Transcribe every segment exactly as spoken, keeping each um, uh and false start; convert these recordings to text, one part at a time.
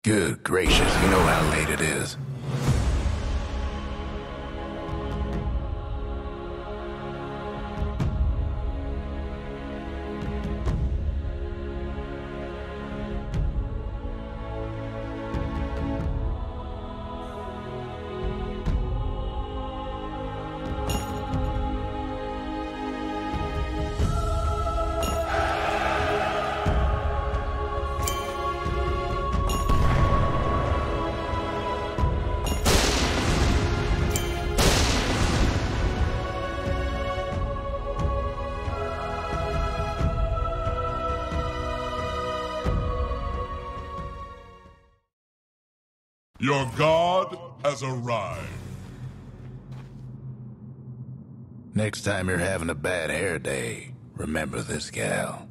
Good gracious, you know how late it is. Your god has arrived. Next time you're having a bad hair day, remember this gal.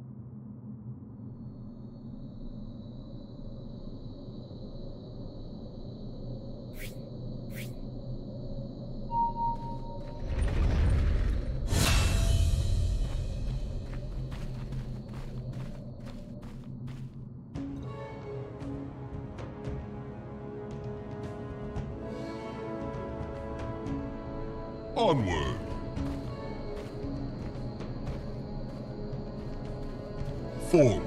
Onward. Forward.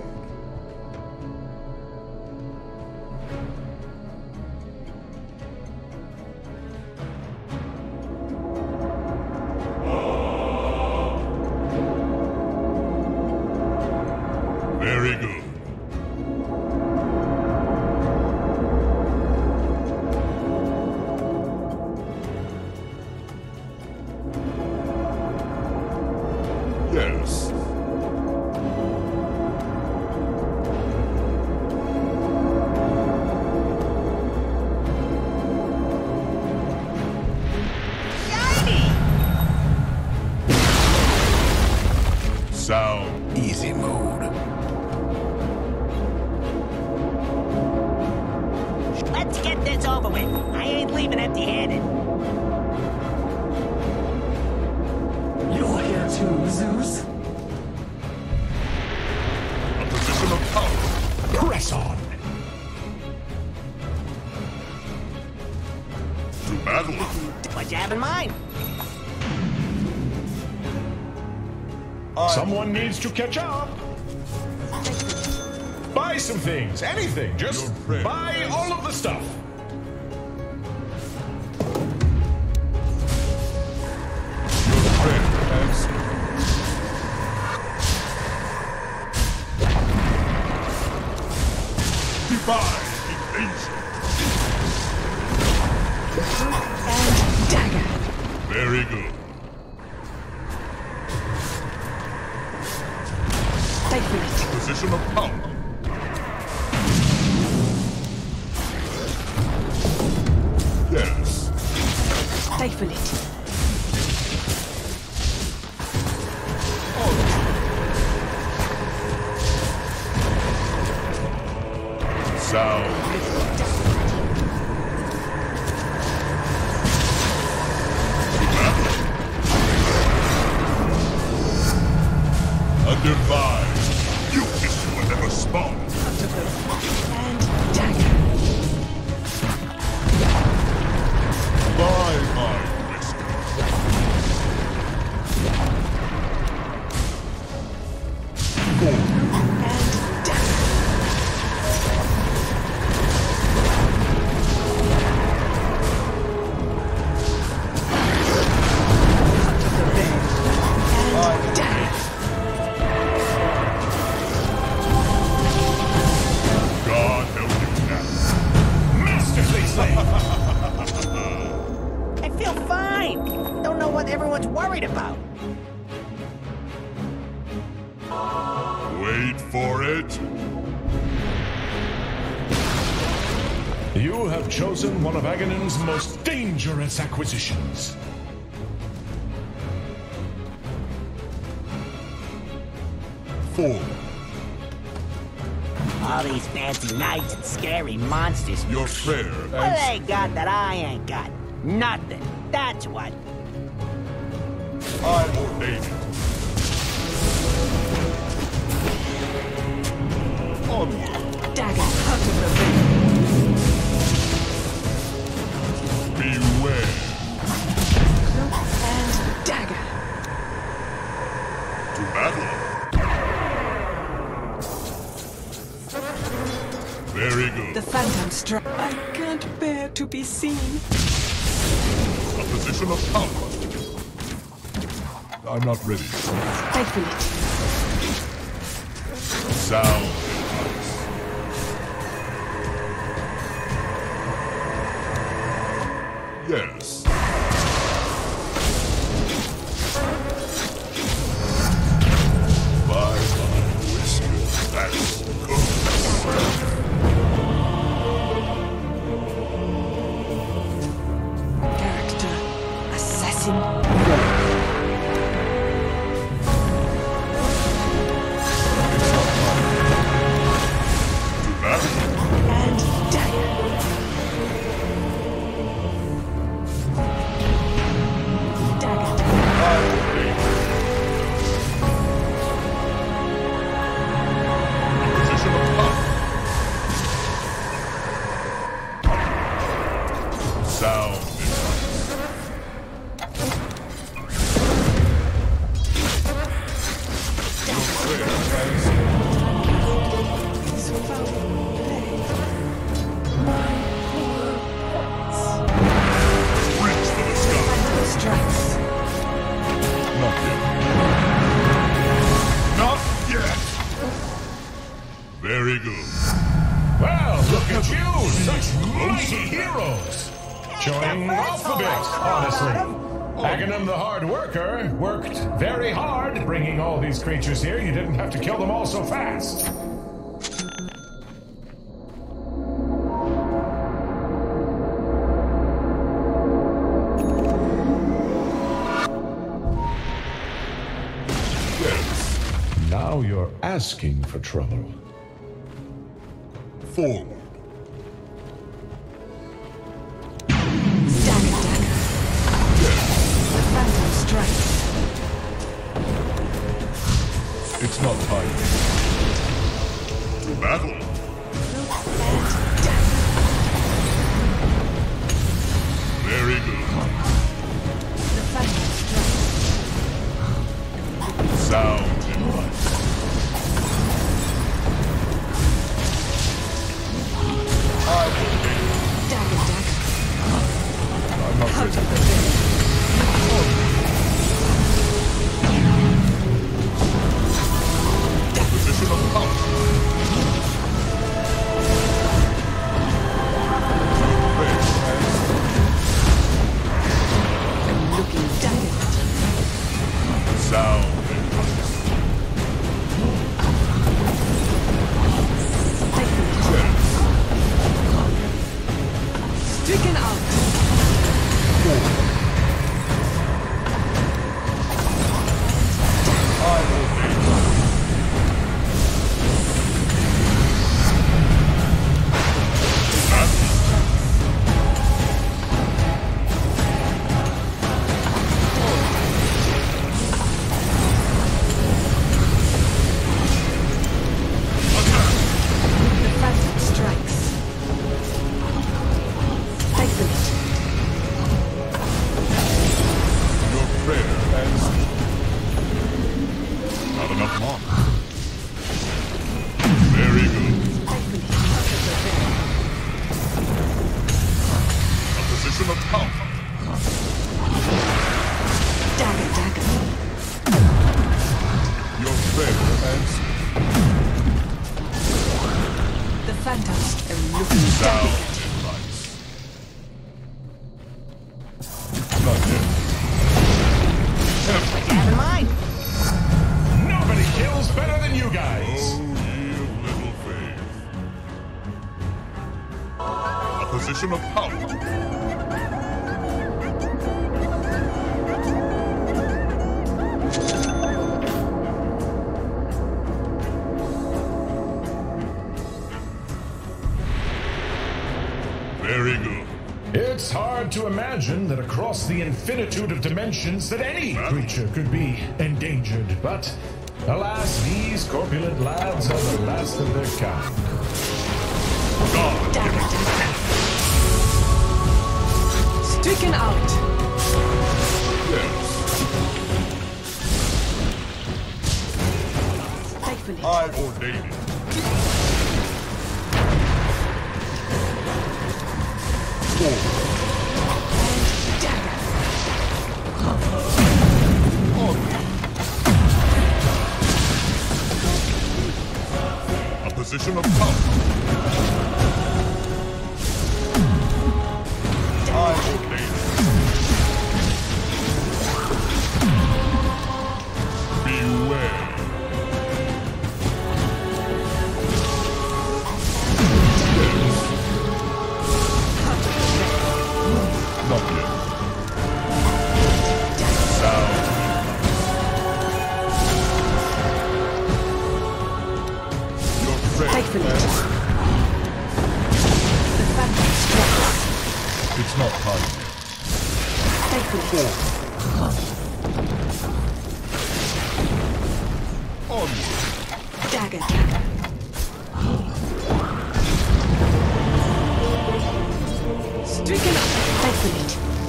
Very good. Yes. Shiny! Sound. Easy mode. Let's get this over with. I ain't leaving empty-handed. You're here too, Zeus? A position of power. Press on! To battle. What you have in mind? Someone needs to catch up! Buy some things, anything, just Your friend. buy all of the stuff! Your friend has divine invasion. And dagger. Very good. Stifle it. Position of power. Yes. Stifle it. Sound. Undevised. You wish you were never spawned. And dagger. By my whiskers. Forward. And dagger. And dagger. God help you now. Masterfully slain! I feel fine. Don't know what everyone's worried about. Wait for it. You have chosen one of Aghanim's most dangerous acquisitions. Forward. All these fancy knights and scary monsters. Your prayer What and they got that I ain't got? Nothing. That's what. I ordain it. Onward. Dagger. Out of the vein. Very good. The phantom strike. I can't bear to be seen. A position of power. I'm not ready. Stifle it. Sound. Yes. Bye bye, Whisker. That's good. Character. Assassin. And dagger. Dagger. Position of power. Sound. Is foul play. My poor thoughts. Reach for the sky. Phantom strikes. Not yet. Not yet. Very good. Well, look at you, such mighty heroes! Showing off a bit, honestly. Aghanim the hard worker worked very hard bringing all these creatures here. You didn't have to kill them all so fast. Yes. Now you're asking for trouble. Forward. Dagger, dagger. The phantom strikes. It's not time. To battle. And dagger. Very good. The phantom strikes. Sound in life. Dagger, dagger. I'm not Out ready. of the way. Position of power. Looking dagger. Sound in life. Stifle it. Stricken out. The phantom strikes. Stifle it. Your prayer answered. Not enough mana. Very good. Stifle it. Out of the way. A position of power. Dagger, dagger. Your prayer answered. The phantoms are looking Sound dagger. in life. Not yet. Have in mind. Nobody kills better than you guys! Oh, ye of little faith. A position of power. Very good. It's hard to imagine that across the infinitude of dimensions that any creature could be endangered, but alas, these corpulent lads are the last of their kind. God. Dagger, dagger. Stricken out. Yes. Stifle it. I ordain it. A position of power. I obey. Beware. Not yet. Sound. Your friend. Faithfully. The phantom strikes. It's not time. Faithfully. Onward. Dagger, dagger. Stricken up. Faithfully.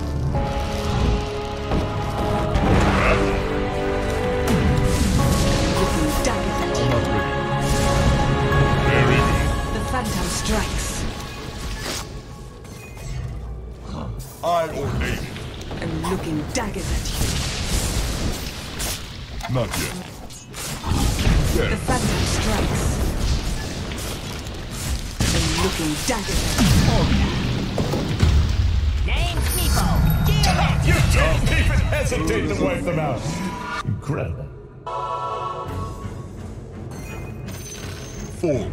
Looking dagger. I'm not ready. Very good. The phantom strikes. I ordain it. And looking daggers at Not yet. you. The Yes. phantom strikes. And looking daggers at you. Name's Meepo. Get back. You don't even hesitate to wipe them out. Incredible. Forward.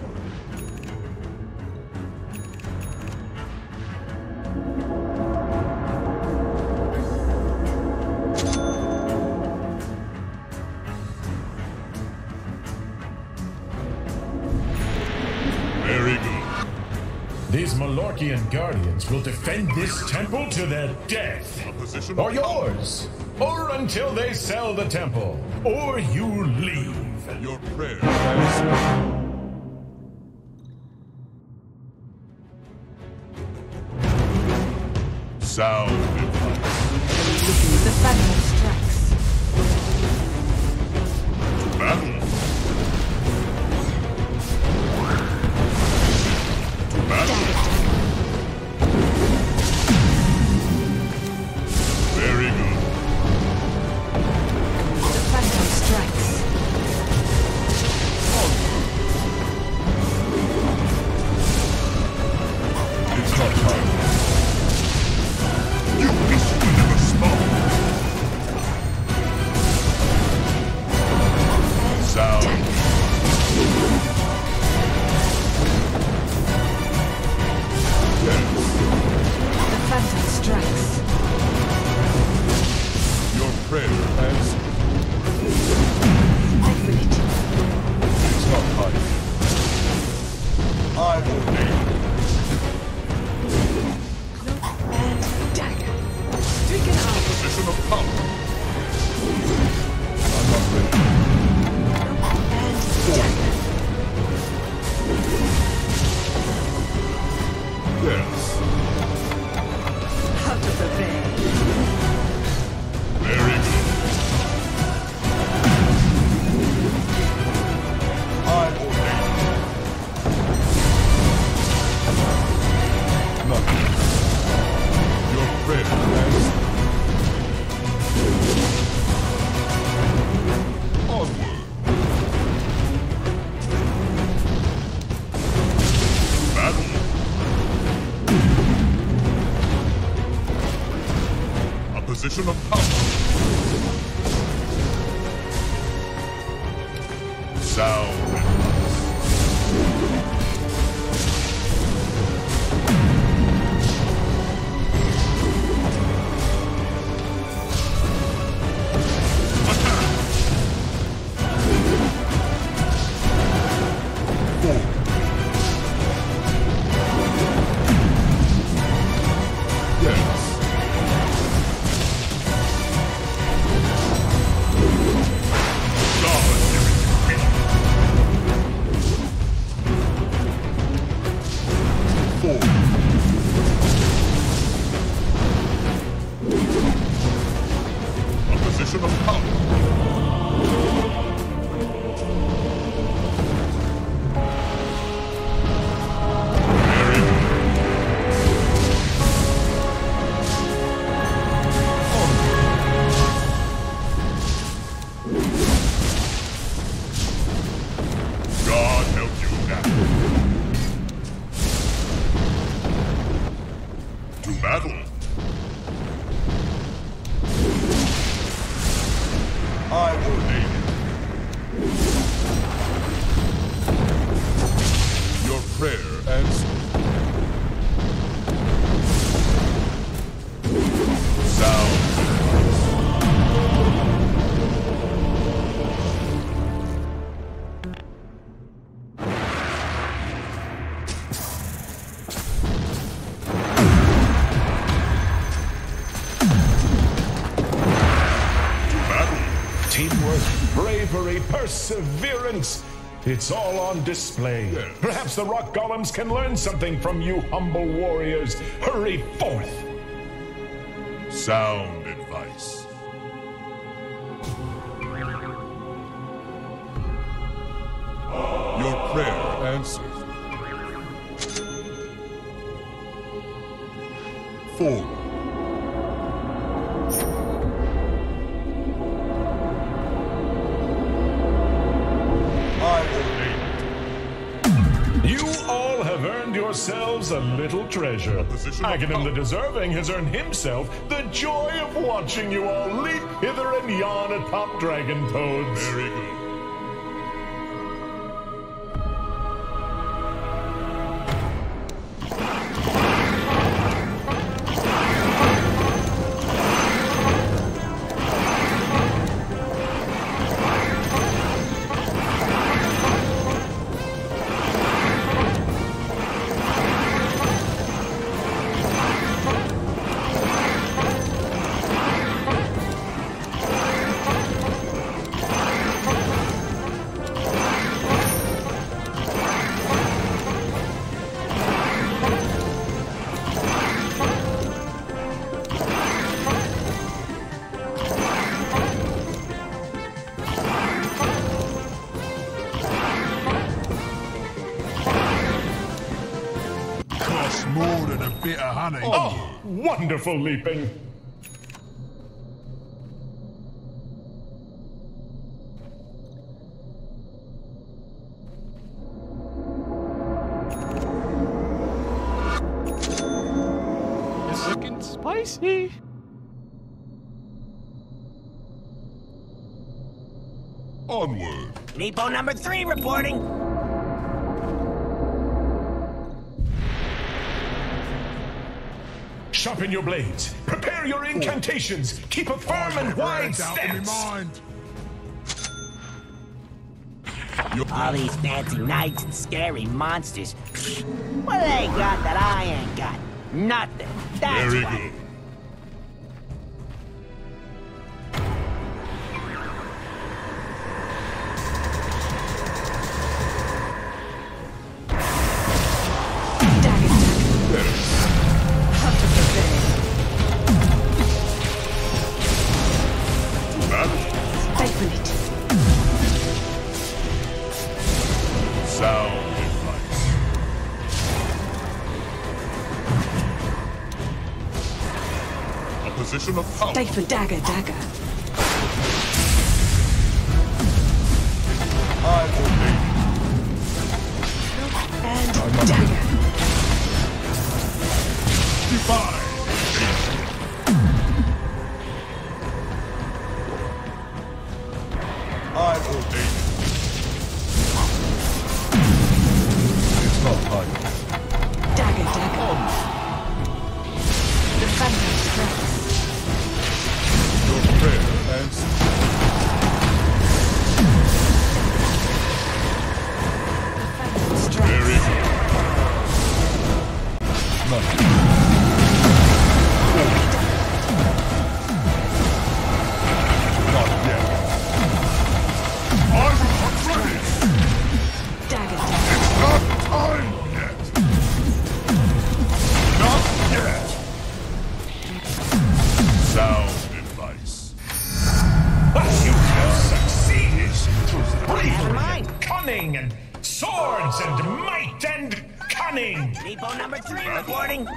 Very good. These Malorkian guardians will defend this temple to their death. A position Or of power. yours. Or until they sell the temple. Or you leave. Your prayer has sound advice. Looking. The phantom strikes. Battle. To battle. Dagger, dagger. Very good. The phantom strikes. It's not time. You wish you never spoke. Sound. Yes. The phantom strikes. Your prayer has. Faithfully. It's not time. I ordain. And dagger. Stricken out. Position of power. I'm not ready. And dagger. Yes. Out of the bay. Very good. I ordain. Nothing. Your prayer has. Onward. Battle. A position of power. Sound. Yes. God, give it to me. bravery, perseverance. It's all on display. Yes. Perhaps the rock golems can learn something from you humble warriors. Hurry forth. Sound advice. Your prayer answered. Forward. You all have earned yourselves a little treasure. position of Aghanim the power. Deserving has earned himself the joy of watching you all leap hither and yon atop dragon toads. Very good. Costs more than a bit of honey. Oh, wonderful leaping. It's looking spicy. Onward. Depot number three reporting. Sharpen your blades. Prepare your incantations. Keep a firm and wide Out of my stance. mind. All these fancy knights and scary monsters. What do they got that I ain't got? Nothing. That's Very why. good. Dagger, dagger. Heart of the veil. Battle. Stifle it. Sound advice. A position of power. Stifle dagger, dagger. I obey. And dagger. Divine. I obey. It's not like Dagger, dagger. The phantom strikes. your prayer answered. The phantom strikes. Very good. Not yet. I'm not ready. Dagger, dagger. Not time yet. Not yet. Sound advice. You have succeeded. Never mind. Cunning and swords and might and cunning. Depot number three reporting.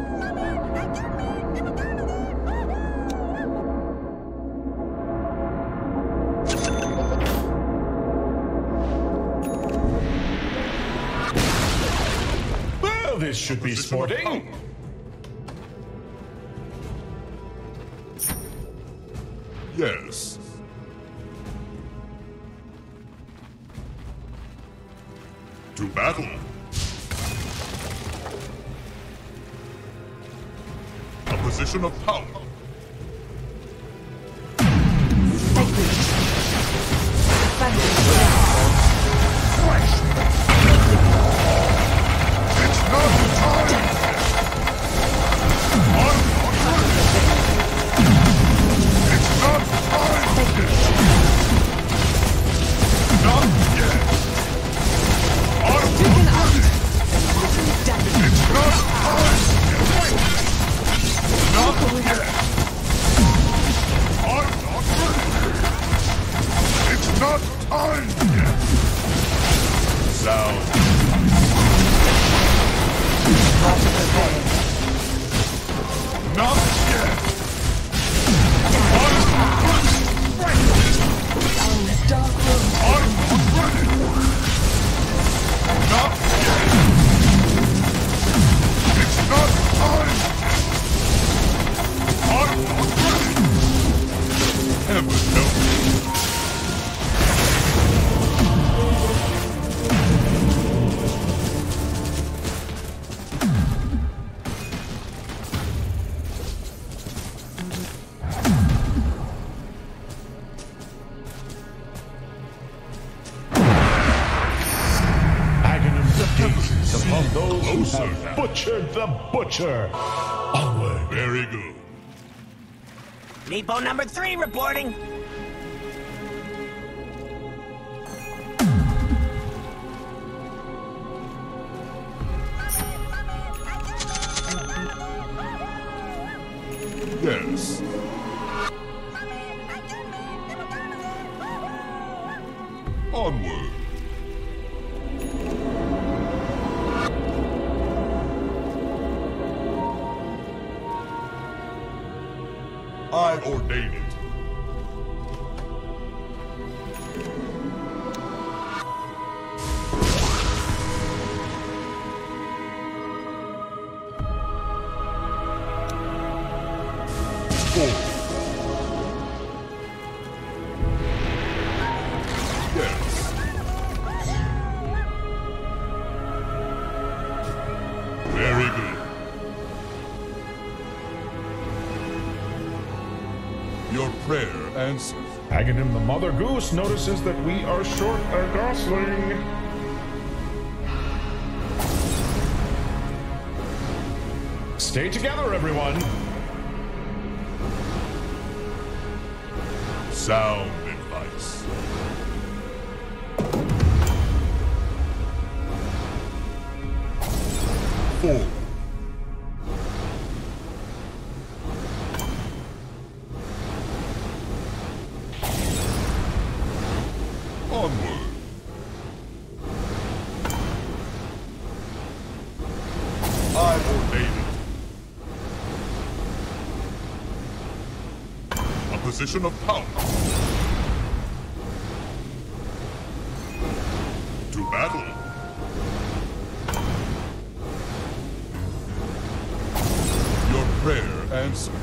Well, this should be Position of sporting. power. Yes. To battle. A position of power. Stifle it. The phantom strikes. It's not time. I'm not ready. It's not time. Sound. Not yet. Dark room. I'm ready. Not yet. It's not time. I'm ready. Heaven help me. Upon those who have butchered the butcher. Onward. Very good. Depot number three reporting. Yes. Onward. I ordain it. Four. Yes. Very good. Your prayer answered. Aghanim the Mother Goose notices that we are short a gosling. Stay together, everyone. Sound advice. Four. Onward. I ordain it. A position of power. To battle. Your prayer answered.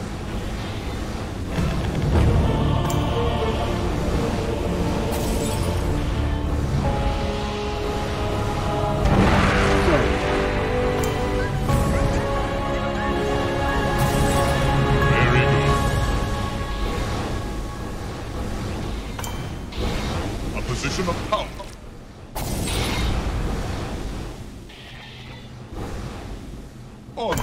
Position of power. Onward.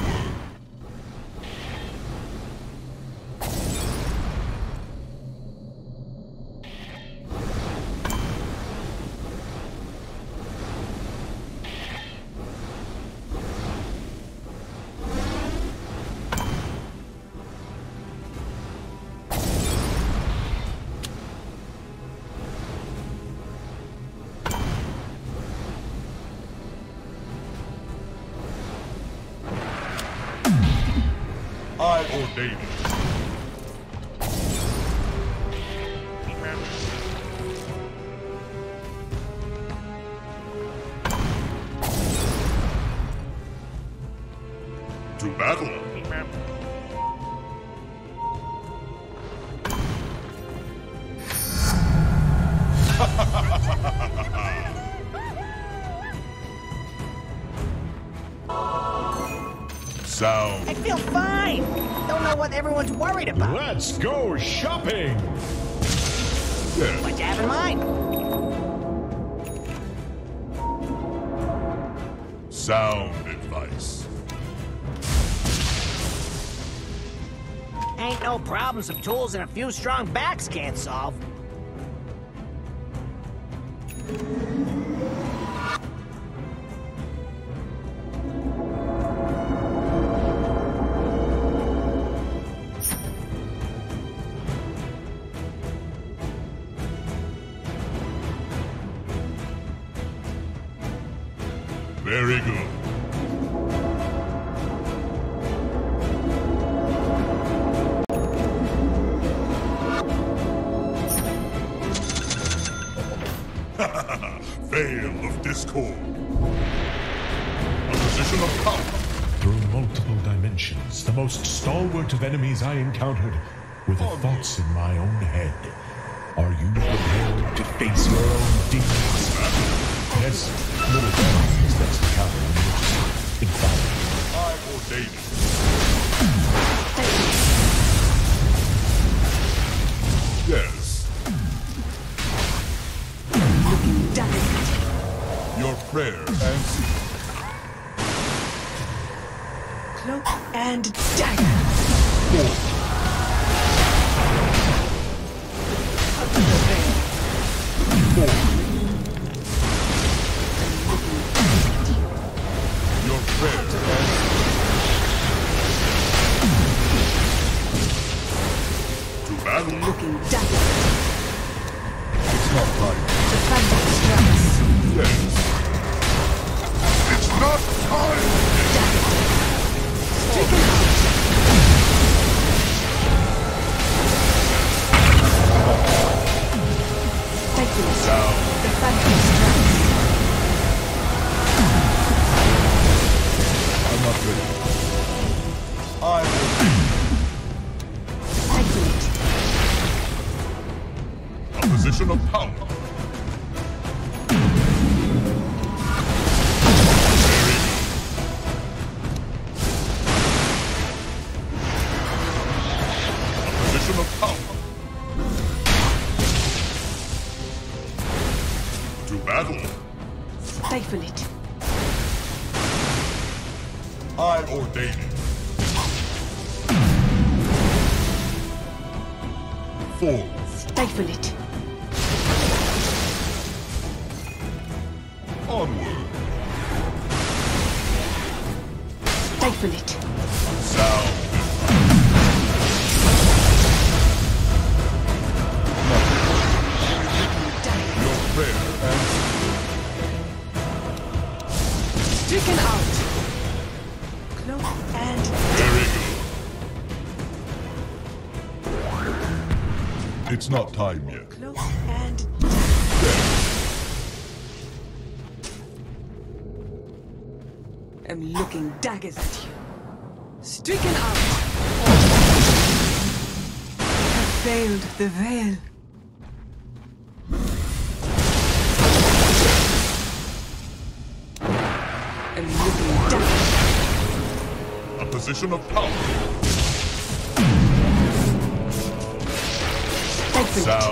I ordain it. To battle. Sound. I feel fine. Don't know what everyone's worried about. Let's go shopping. Yes. What you have in mind? Sound advice. Ain't no problem some tools and a few strong backs can't solve. Very good. Veil of Discord. A position of power. Through multiple dimensions, the most stalwart of enemies I encountered were the thoughts in my own head. Are you prepared to face your own demons? Yes, little demons, that's the counter. In fact, I ordain it. Yes. Your prayer answered. Cloak and dagger. Your prayer answered. To battle. Looking dagger. It's not time. The thunder strikes. Yes. It's not time. Stricken out. Thank Down. The thunder strikes. I'm not ready. I will. Thank A position of power. Of power. To battle. Stifle it. I ordain it. Forth. Stifle it. Onward. Stifle it. Sound. Prayer answered. Stricken out. Cloak and Very good. It's not time yet. cloak and I'm looking daggers at you. Stricken out. Have failed the veil. I'm looking daggers. A position of power. Stifle it. Sound.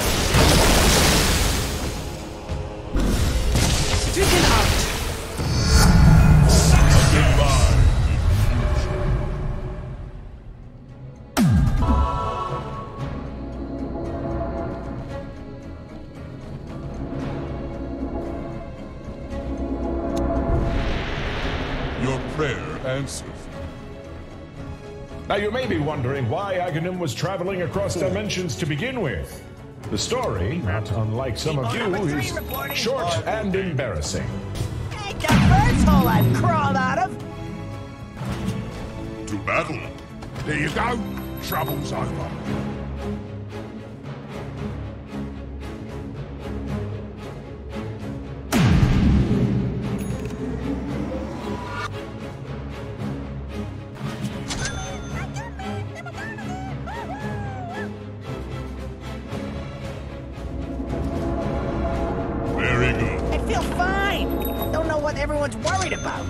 Stricken out. Goodbye. Your prayer answered. now you may be wondering why Aghanim was traveling across dimensions to begin with. The story, not unlike some of you, is short and embarrassing. Ain't the first hole I've crawled out of. To battle. There you go. Trouble's over. Very good. I feel fine. Don't know what everyone's worried about.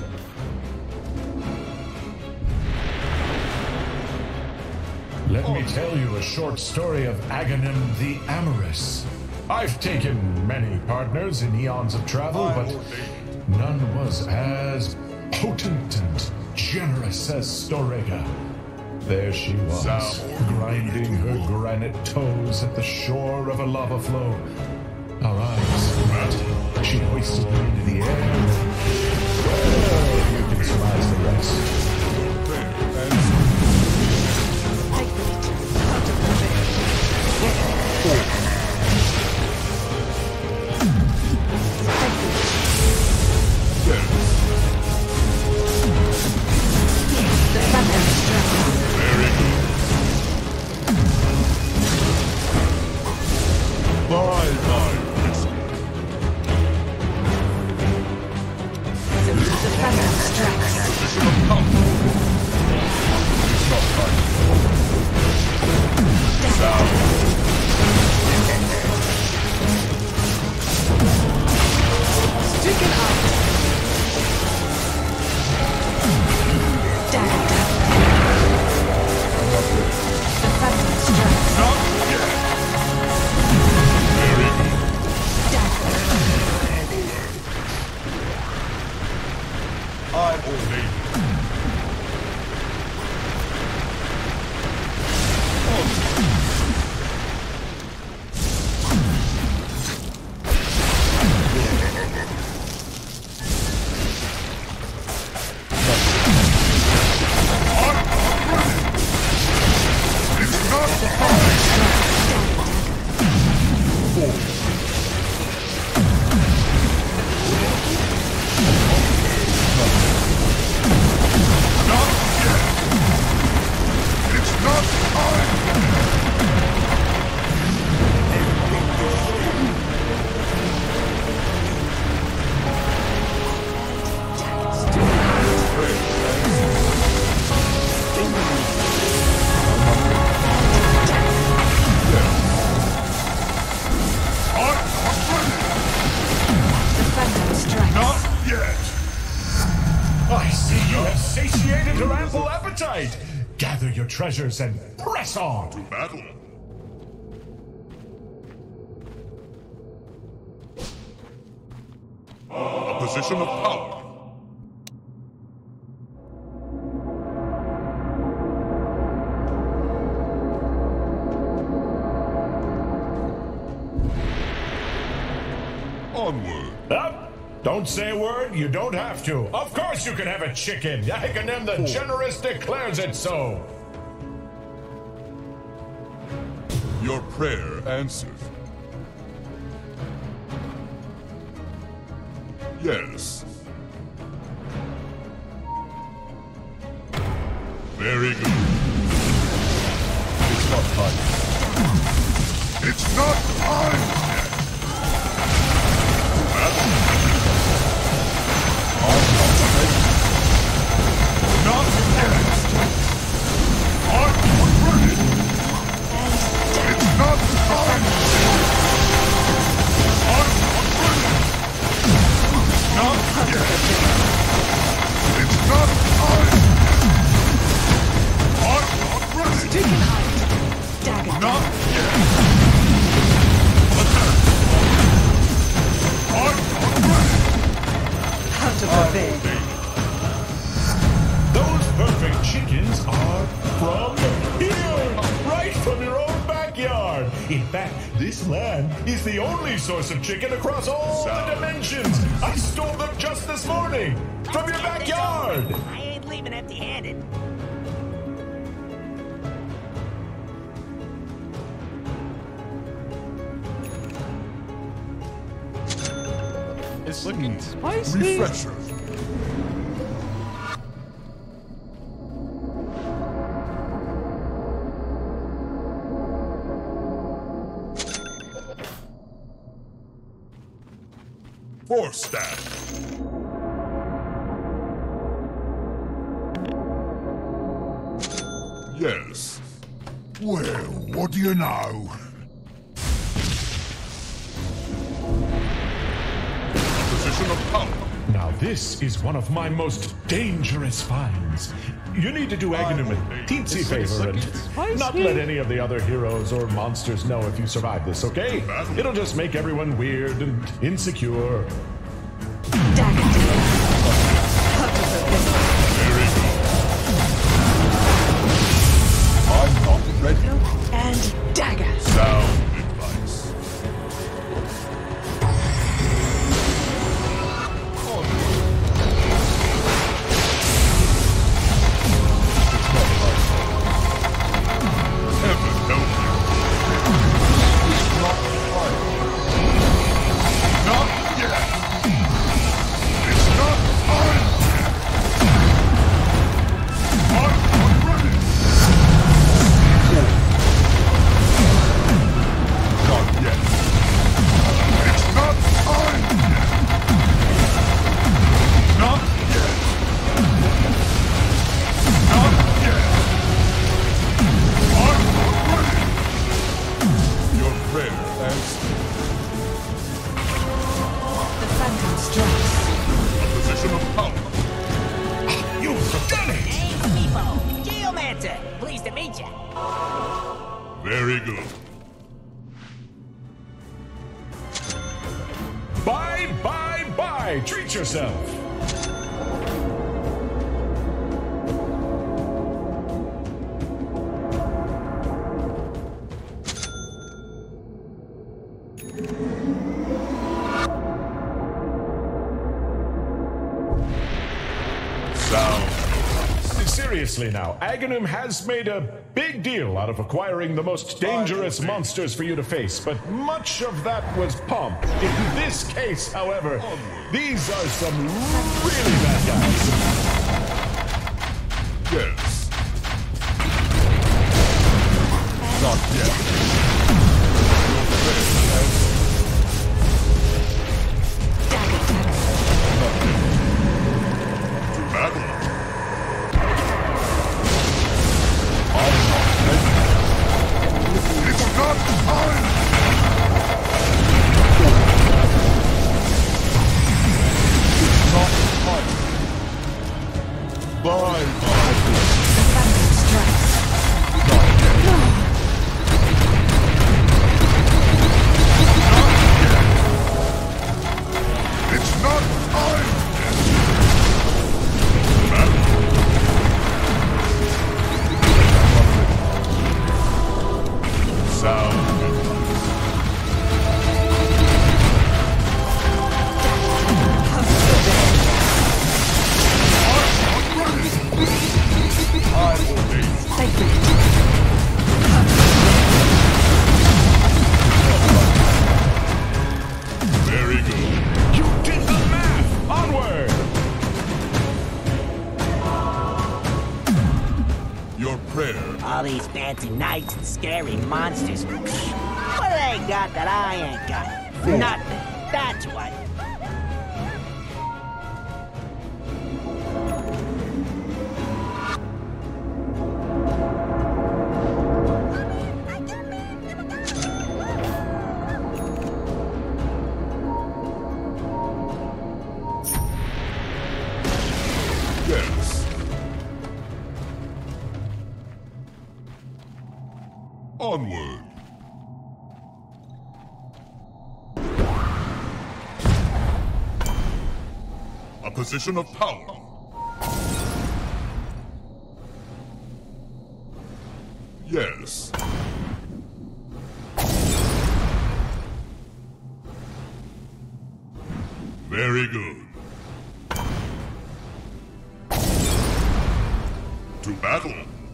Let me tell you a short story of Aghanim the Amorous. I've taken many partners in eons of travel, but none was as potent and generous as Storega. There she was, grinding her granite toes at the shore of a lava flow. Our eyes met. She hoisted me into the air. Well, you can surmise the rest. Yes. strikes. Position of power. It's not right. Sound. Stricken out. Dagger. The phantom strikes. Not yet. Very good. I'm obeying. It's not Not yet. It's not time. I'm ready. The phantom strikes. Not yet. I see you have satiated your ample appetite. Gather your treasures and press on. Battle. A position of power. Onward. Up. Don't say a word, you don't have to. Of course you can have a chicken. Yahiganem the Generous declares it so. Your prayer answered. Yes. Very good. It's not time. It's not time yet. Not yet. I'm ready. It's not time. I'm ready. Not yet. It's not time. I'm not ready. Stricken out. Dagger. Not yet. Attack. I'm not ready. Out of the veil. Those perfect chickens are from here, right from your own backyard. In fact, this land is the only source of chicken across all the dimensions. I stole them just this morning from your backyard. I ain't leaving empty-handed. It's looking spicy. Refresher. Force staff. Yes. Well, what do you know? Position of power. Now this is one of my most dangerous finds. You need to do Aghanim a teensy favor and not let any of the other heroes or monsters know if you survive this, okay? It'll just make everyone weird and insecure. Dagger. Out of the veil. Very good. I'm not ready. And dagger. Sound advice. Heaven help you. It's not right. Not yet. position of power. You've done it! Hey, Meepo, Geomancer. Pleased to meet you. Very good. Bye, bye, bye! Treat yourself! Seriously now, Aghanim has made a big deal out of acquiring the most dangerous monsters for you to face, but much of that was pomp. In this case, however, these are some really bad guys. Yes. Not yet. Dagger, dagger. To battle. It's not time! It's not time. Bye, bye. Thunder strikes. Not yet. It's not time! Sound. Very good. You did the math! Onward! Your prayer. All these fancy knights and scary monsters. What do they got that I ain't got? Nothing. That's what. Yes. Onward. A position of power. Yes. Very good. To battle.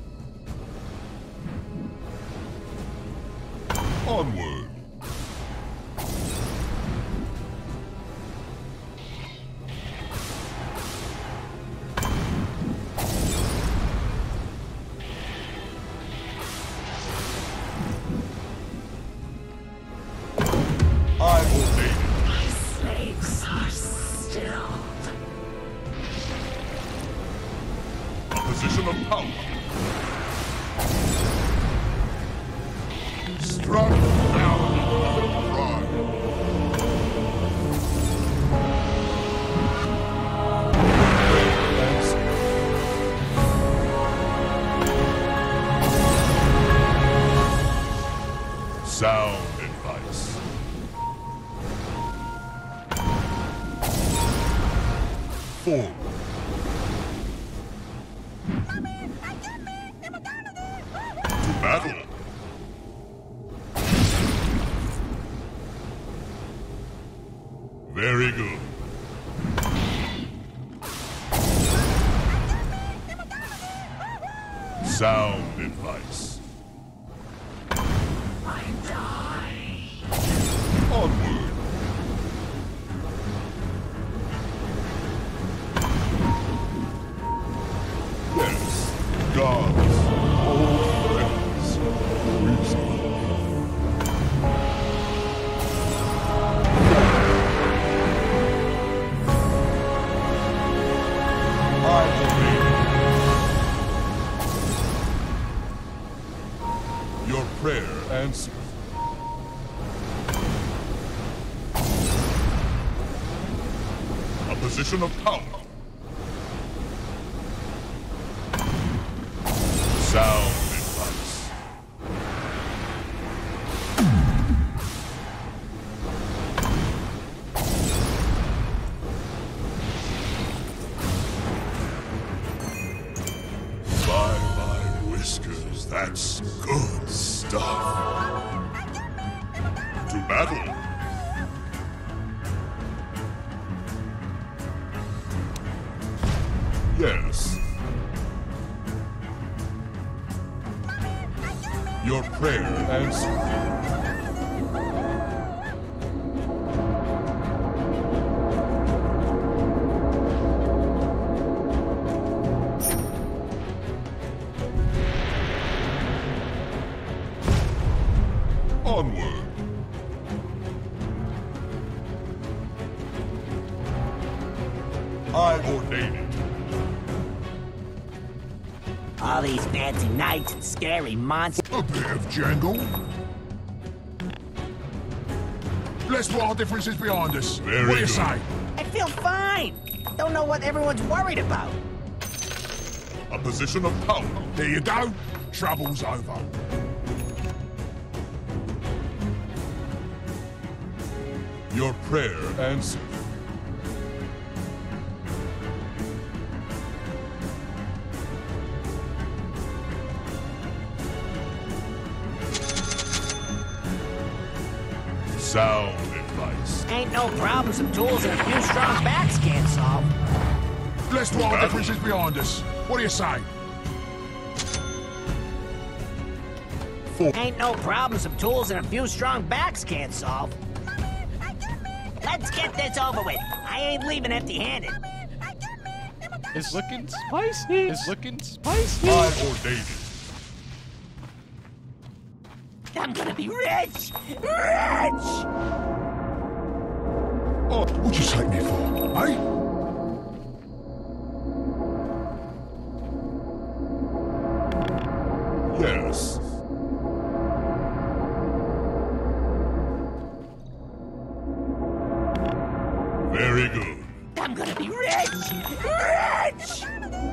Onward. I obey you. Slaves are stilled. A position of power. Struck down the pride. Sound advice. Forward. To battle. Very good. Sound advice. I die. Onward. Yes, gods, old friends, reason. I obey. Your prayer answered. A position of power. Sound advice. Bye bye whiskers, that's good stuff. To battle. Yes. Your prayer answered. Onward. I ordain it. All these fancy knights and scary monsters. A bit of jangle. Let's put our differences behind us. Very what do you good. Say? I feel fine. Don't know what everyone's worried about. A position of power. There you go. Trouble's over. Your prayer answered. Sound advice. Ain't no problem some tools and a few strong backs can't solve. Let's put our differences behind us. What do you say? Four. Ain't no problem some tools and a few strong backs can't solve. Let's get this over with. I ain't leaving empty-handed. It's looking spicy. It's looking spicy. I ordain it. I'm gonna be rich! Rich! Oh, what'd you take me for, eh? Yes. Very good. I'm gonna be rich! Rich!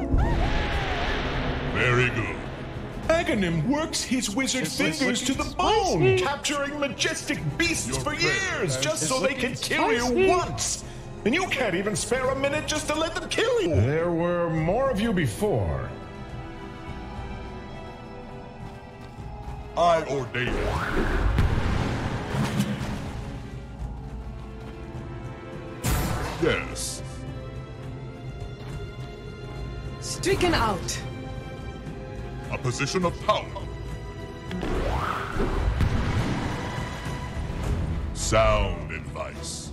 Very good. Aghanim works his wizard It's fingers to looking the bone, spicy. capturing majestic beasts Your for prayer years, is just so they looking can kill spicy. you once. And you can't even spare a minute just to let them kill you. There were more of you before. I ordain it. Yes. Stricken out. A position of power. Sound advice.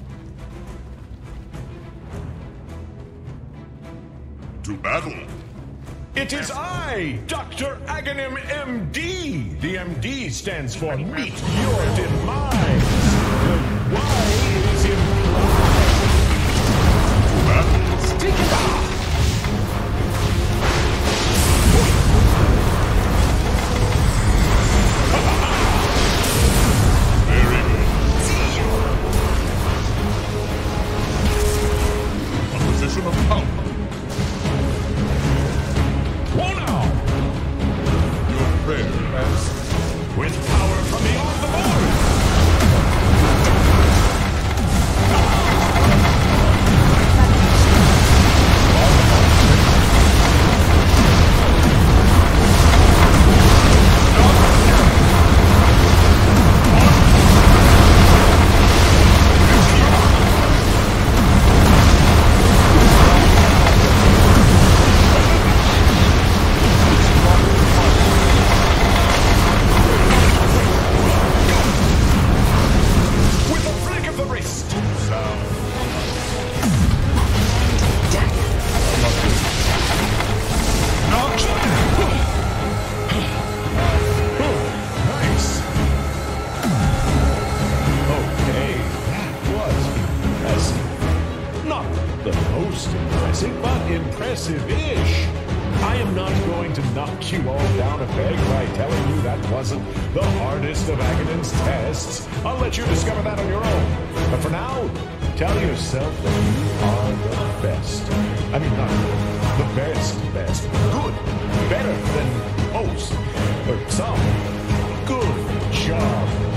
To battle. It is I, Doctor Aghanim, M D. The M D stands for Meet Your Demise. The Y is implied. To battle. Stricken out. Very good. A position of power. Whoa now! Your prayer answered. With power from beyond the board! With a flick of the wrist! Sound. Nice! Okay, that was impressive. Not the most impressive, but impressive-ish. I am not going to knock you all down a peg by telling you that wasn't the hardest of Aghanim's tests. I'll let you discover that on your own. But for now, tell yourself that you are the best. I mean, not The best, best. Good. Better than most. Or some. Good job.